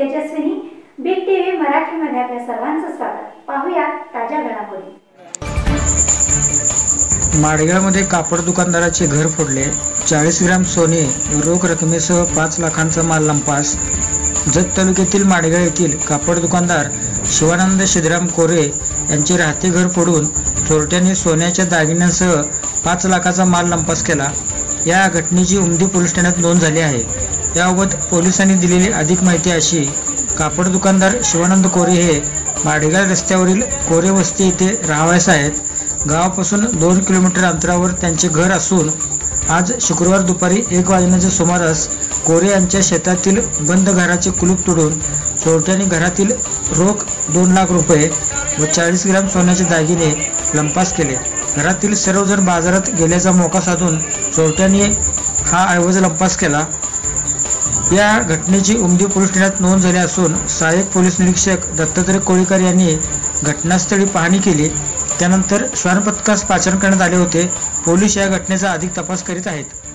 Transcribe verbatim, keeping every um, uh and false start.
Tejaswini, big TV मराठीमध्ये आपल्या सर्वांचं स्वागत। पाहूया ताज्या घडामोडी। माडगावमध्ये कापड दुकानदाराचे घर फोडले, चाळीस ग्राम सोने व रोख रकमेसह पाच लाखांचा माल लंपास। जत तालुक्यातील माडगाव येथील कापड दुकानदार शिवानंद सिद्धराम कोरे यांचे राहते घर फोडून चोरट्यांनी सोन्याच्या दागिन्यांसह पाच लाखाचा माल लंपास केला। या घटनेची उमदी पोलीस ठाण्यात नोंद झाली आहे। याबाबत पोलिसांनी दिलेली अधिक माहिती अशी, कापड दुकानदार शिवानंद कोरे हे माडगाव रस्त्यावरील कोरे वस्ती येथे रहिवासी आहेत। गावापासून दोन किलोमीटर अंतरावर त्यांचे घर असून आज शुक्रवार दुपारी एक वाजण्याच्या सुमारास कोरे यांच्या शेतातील बंद घराचे कुलूप तोडून चोरट्यांनी घरातील रोख दोन लाख रुपये व चाळीस ग्राम सोन्याचे दागिने लंपास केले। घरातील सर्वजण बाजारात गेल्याचा मोका साधून चोरट्यांनी हा ऐवज लंपास केला। या घटनेची उमदी पोलीस ठाण्यात नोंद झाली असून सहाय्यक पोलीस निरीक्षक दत्तात्रय कोळीकर यांनी घटनास्थळी पाहणी केली। त्यानंतर श्वान पथकास पाचारण करण्यात आले होते। पोलीस या घटनेचा अधिक तपास करीत आहेत।